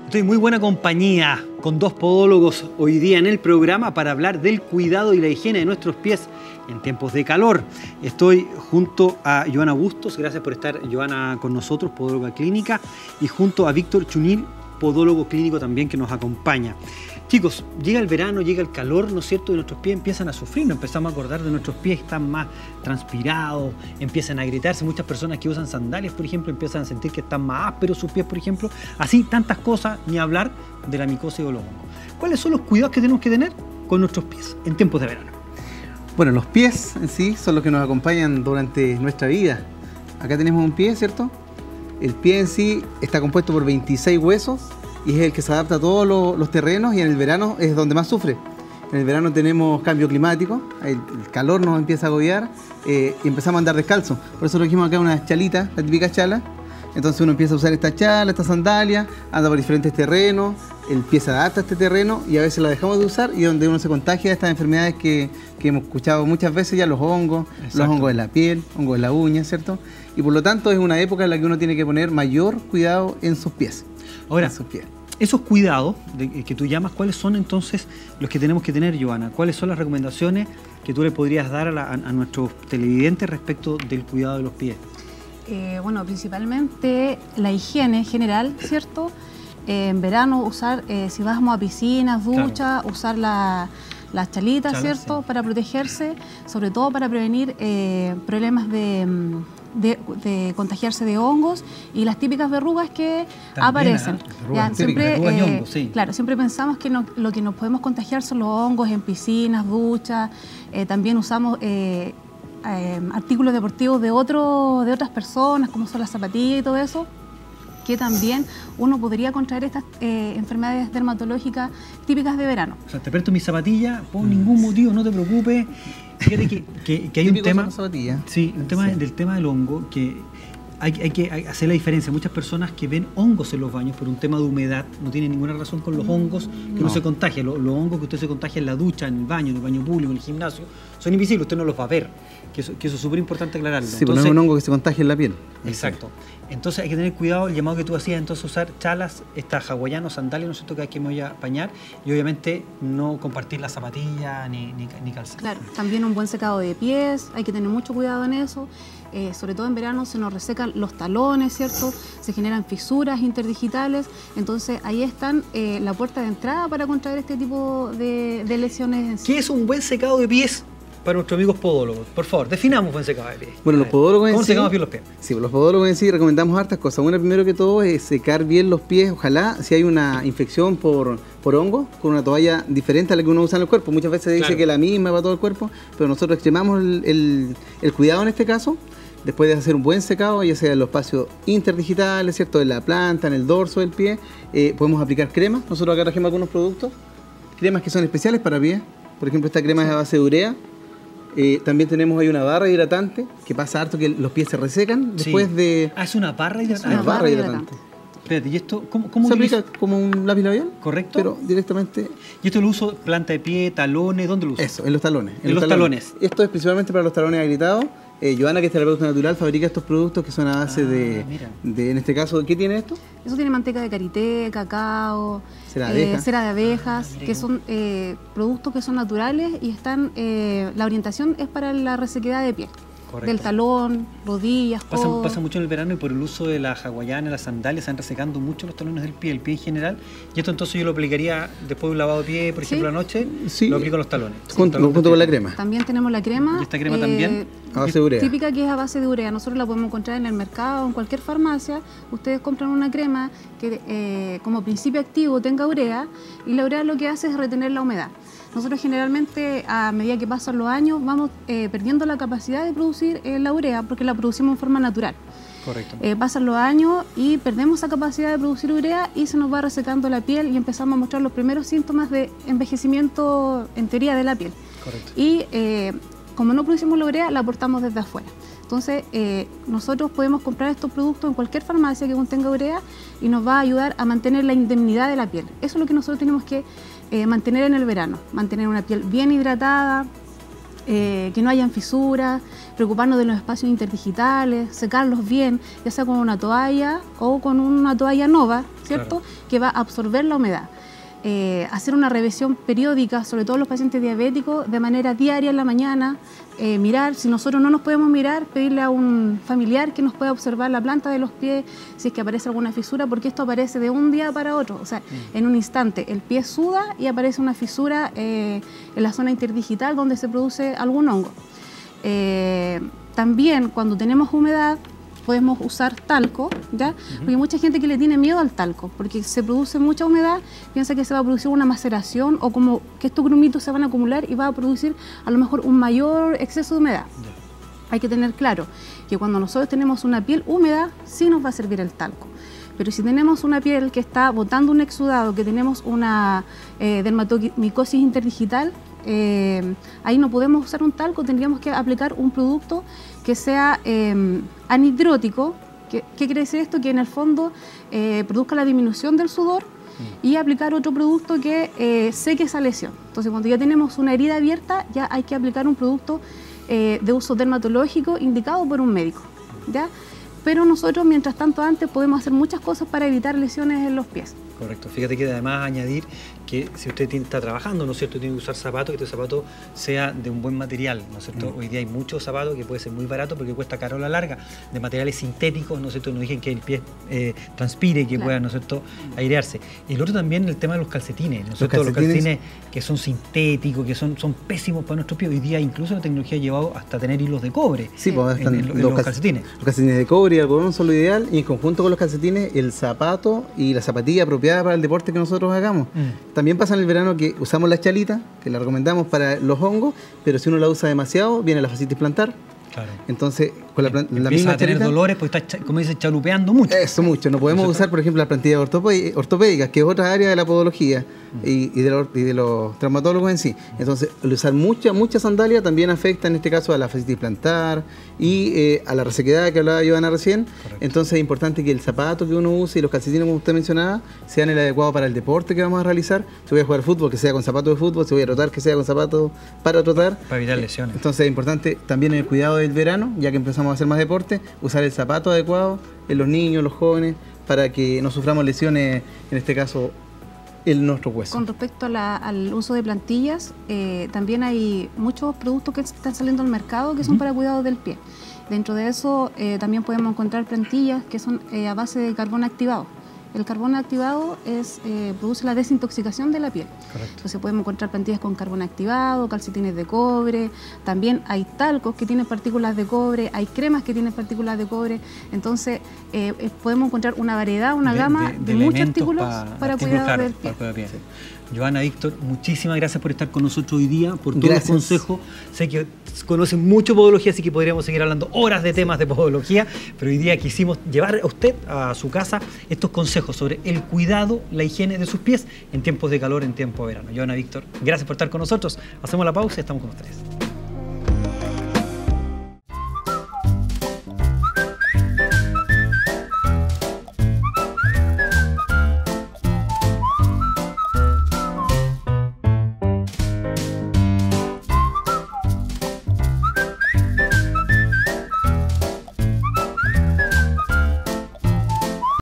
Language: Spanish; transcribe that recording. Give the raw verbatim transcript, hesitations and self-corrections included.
Estoy en muy buena compañía con dos podólogos hoy día en el programa para hablar del cuidado y la higiene de nuestros pies en tiempos de calor. Estoy junto a Joana Bustos, gracias por estar, Joana, con nosotros, podóloga clínica, y junto a Víctor Chunil, podólogo clínico también, que nos acompaña. Chicos, llega el verano, llega el calor, ¿no es cierto? Y nuestros pies empiezan a sufrir, nos empezamos a acordar de nuestros pies que están más transpirados, empiezan a gritarse. Muchas personas que usan sandalias, por ejemplo, empiezan a sentir que están más ásperos sus pies, por ejemplo. Así, tantas cosas, ni hablar de la micosis o los hongos. ¿Cuáles son los cuidados que tenemos que tener con nuestros pies en tiempos de verano? Bueno, los pies en sí son los que nos acompañan durante nuestra vida. Acá tenemos un pie, ¿cierto? El pie en sí está compuesto por veintiséis huesos y es el que se adapta a todos los, los terrenos, y en el verano es donde más sufre. En el verano tenemos cambio climático, el, el calor nos empieza a agobiar eh, y empezamos a andar descalzo. Por eso trajimos acá unas chalitas, la típica chala. Entonces uno empieza a usar esta chala, esta sandalia, anda por diferentes terrenos, el pie se adapta a este terreno y a veces la dejamos de usar, y donde uno se contagia de estas enfermedades que, que hemos escuchado muchas veces ya, los hongos, Exacto. los hongos en la piel, hongos en la uña, ¿cierto? Y por lo tanto es una época en la que uno tiene que poner mayor cuidado en sus pies. Ahora, en sus pies. Esos cuidados de, que tú llamas, ¿cuáles son entonces los que tenemos que tener, Joana? ¿Cuáles son las recomendaciones que tú le podrías dar a, la, a, a nuestros televidentes respecto del cuidado de los pies? Eh, bueno, principalmente la higiene general, ¿cierto? Eh, en verano usar, eh, si vamos a piscinas, duchas, claro. usar la, las chalitas, Chala, ¿cierto? Sí. Para protegerse, sobre todo para prevenir eh, problemas de, de, de contagiarse de hongos y las típicas verrugas que También, aparecen. ¿eh? Ya, siempre, verrugas eh, y hongos, sí. Claro, siempre pensamos que no, lo que nos podemos contagiar son los hongos en piscinas, duchas. Eh, también usamos Eh, Eh, artículos deportivos de, otro, de otras personas, como son las zapatillas y todo eso, que también uno podría contraer estas eh, enfermedades dermatológicas típicas de verano. O sea, te presto mi zapatilla por mm. ningún motivo, no te preocupes. Fíjate que, que, que hay un tema, sí, un tema sí. del tema del hongo, que hay, hay que hacer la diferencia. Muchas personas que ven hongos en los baños por un tema de humedad no tienen ninguna razón con los hongos que no, no se contagia. Los, los hongos que usted se contagia en la ducha, en el baño, en el baño público, en el gimnasio, son invisibles, usted no los va a ver. Que eso, que eso es súper importante aclararlo. Sí, pero no es un hongo que se contagia en la piel. Exacto. Entonces hay que tener cuidado, el llamado que tú hacías, entonces usar chalas, estas hawaianos, sandalias, ¿no es cierto?, que hay que me voy a bañar, y obviamente no compartir la zapatilla ni, ni, ni calzado. Claro, también un buen secado de pies, hay que tener mucho cuidado en eso. Eh, sobre todo en verano se nos resecan los talones, ¿cierto? Se generan fisuras interdigitales, entonces ahí están eh, la puerta de entrada para contraer este tipo de, de lesiones. ¿Qué es un buen secado de pies para nuestros amigos podólogos? Por favor, definamos buen secado de pies. Bueno, los podólogos en ¿Cómo sí, secamos bien los pies? Sí, los podólogos en sí recomendamos hartas cosas. Una, primero que todo, es secar bien los pies. Ojalá, si hay una infección por, por hongo, con una toalla diferente a la que uno usa en el cuerpo. Muchas veces dice claro. que la misma para todo el cuerpo, pero nosotros extremamos el, el, el cuidado en este caso. Después de hacer un buen secado, ya sea en los espacios interdigitales, ¿cierto?, en la planta, en el dorso del pie, eh, podemos aplicar cremas. Nosotros acá trajimos algunos productos, cremas que son especiales para pies. Por ejemplo, esta crema sí. es a base de urea. Eh, también tenemos ahí una barra hidratante, que pasa harto que los pies se resecan después sí. de... Ah, es una barra hidratante. Una barra hidratante. Espérate, ¿y esto cómo, cómo se aplica como un lápiz labial? Correcto. Pero directamente... ¿Y esto lo uso planta de pie, talones? ¿Dónde lo uso? Eso, en los talones. En, en los, los talones. talones. Esto es principalmente para los talones agrietados. Eh, Joana, que es terapeuta natural, fabrica estos productos que son a base ah, de, de, en este caso, ¿qué tiene esto? Eso tiene manteca de karité, cacao, cera de, eh, cera de abejas, ah, que son eh, productos que son naturales y están, eh, la orientación es para la resequedad de piel. Correcto. Del talón, rodillas, pasa, pasa mucho en el verano, y por el uso de la hawaiana, las sandalias, se van resecando mucho los talones del pie, el pie en general. Y esto entonces yo lo aplicaría después de un lavado de pie, por ejemplo, ¿Sí? anoche, sí. lo aplico en los talones. Junto, sí, junto con la crema. También tenemos la crema. ¿Y esta crema eh, también? A base de urea. Típica, que es a base de urea. Nosotros la podemos encontrar en el mercado, en cualquier farmacia. Ustedes compran una crema que eh, como principio activo tenga urea, y la urea lo que hace es retener la humedad. Nosotros generalmente, a medida que pasan los años, vamos eh, perdiendo la capacidad de producir eh, la urea, porque la producimos en forma natural. Correcto. Eh, pasan los años y perdemos esa capacidad de producir urea y se nos va resecando la piel y empezamos a mostrar los primeros síntomas de envejecimiento, en teoría, de la piel. Correcto. Y eh, como no producimos la urea, la aportamos desde afuera. Entonces, eh, nosotros podemos comprar estos productos en cualquier farmacia que contenga urea y nos va a ayudar a mantener la indemnidad de la piel. Eso es lo que nosotros tenemos que eh, mantener en el verano, mantener una piel bien hidratada, eh, que no hayan fisuras, preocuparnos de los espacios interdigitales, secarlos bien, ya sea con una toalla o con una toalla nova, ¿cierto? Claro. Que va a absorber la humedad. Eh, hacer una revisión periódica, sobre todo los pacientes diabéticos, de manera diaria en la mañana, eh, mirar, si nosotros no nos podemos mirar, pedirle a un familiar que nos pueda observar la planta de los pies, si es que aparece alguna fisura, porque esto aparece de un día para otro, o sea, mm. en un instante el pie suda y aparece una fisura eh, en la zona interdigital donde se produce algún hongo. Eh, también cuando tenemos humedad, podemos usar talco, ¿ya? Uh-huh. Porque hay mucha gente que le tiene miedo al talco, porque se produce mucha humedad, piensa que se va a producir una maceración o como que estos grumitos se van a acumular y va a producir a lo mejor un mayor exceso de humedad. Yeah. Hay que tener claro que cuando nosotros tenemos una piel húmeda, sí nos va a servir el talco. Pero si tenemos una piel que está botando un exudado, que tenemos una eh, dermatomicosis interdigital, eh, ahí no podemos usar un talco, tendríamos que aplicar un producto que sea eh, anhidrótico. ¿Qué, ¿Qué quiere decir esto? Que en el fondo eh, produzca la disminución del sudor mm. y aplicar otro producto que eh, seque esa lesión. Entonces, cuando ya tenemos una herida abierta, ya hay que aplicar un producto eh, de uso dermatológico indicado por un médico, ¿ya? Pero nosotros, mientras tanto, antes podemos hacer muchas cosas para evitar lesiones en los pies. Correcto. Fíjate que además añadir que si usted tiene, está trabajando, ¿no es cierto?, tiene que usar zapatos, que este zapato sea de un buen material, ¿no es cierto? Mm. Hoy día hay muchos zapatos que puede ser muy barato porque cuesta caro a la larga, de materiales sintéticos, ¿no es cierto?, nos dicen que el pie eh, transpire, que claro. pueda, ¿no es cierto?, airearse. Y el otro también, el tema de los calcetines, ¿no es cierto? Los calcetines, los calcetines que son sintéticos, que son, son pésimos para nuestros pies. Hoy día incluso la tecnología ha llevado hasta tener hilos de cobre sí, pues, en, en, en los, los calcetines. Los calcetines de cobre y algodón son lo ideal, y en conjunto con los calcetines, el zapato y la zapatilla apropiada para el deporte que nosotros hagamos. Mm. También pasa en el verano que usamos la chalita, que la recomendamos para los hongos, pero si uno la usa demasiado, viene la fascitis plantar. Claro. Entonces, con la, la Empieza misma a tener chalita, dolores porque está, como dice, chalupeando mucho. Eso, mucho. No podemos usar, por ejemplo, las plantillas ortopédicas, que es otra área de la podología mm. y, y, de los, y de los traumatólogos en sí. Entonces, el usar mucha, mucha sandalia también afecta, en este caso, a la fascitis plantar y eh, a la resequedad que hablaba Giovanna recién. Correcto. Entonces, es importante que el zapato que uno use y los calcetines, como usted mencionaba, sean el adecuado para el deporte que vamos a realizar. Si voy a jugar fútbol, que sea con zapatos de fútbol. Si voy a trotar, que sea con zapatos para trotar. Para evitar lesiones. Entonces, es importante también el cuidado del verano, ya que empezamos a hacer más deporte, usar el zapato adecuado en los niños, los jóvenes, para que no suframos lesiones, en este caso, en nuestro hueso. Con respecto a la, al uso de plantillas, eh, también hay muchos productos que están saliendo al mercado que son uh-huh. para cuidado del pie. Dentro de eso eh, también podemos encontrar plantillas que son eh, a base de carbón activado. El carbón activado es, eh, produce la desintoxicación de la piel. Correcto. Entonces podemos encontrar plantillas con carbón activado, calcetines de cobre, también hay talcos que tienen partículas de cobre, hay cremas que tienen partículas de cobre. Entonces eh, podemos encontrar una variedad, una de, gama de, de, de muchos artículos pa, para cuidar claro, del pie. Para pie. Sí. Giovanna, Víctor, muchísimas gracias por estar con nosotros hoy día, por todos gracias. los consejos. Sé que conocen mucho podología, así que podríamos seguir hablando horas de temas de podología, pero hoy día quisimos llevar a usted a su casa estos consejos sobre el cuidado, la higiene de sus pies en tiempos de calor, en tiempo de verano. Giovanna, Víctor, gracias por estar con nosotros. Hacemos la pausa y estamos con ustedes.